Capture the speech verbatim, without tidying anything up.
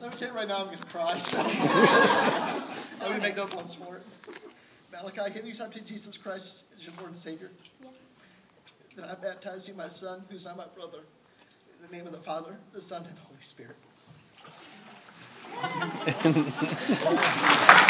Let me tell you right now, I'm going to cry. So I'm going to make no bones for it. Malachi, have you accepted Jesus Christ as your Lord and Savior? Yes. Then I baptize you, my son, who's not my brother, in the name of the Father, the Son, and the Holy Spirit.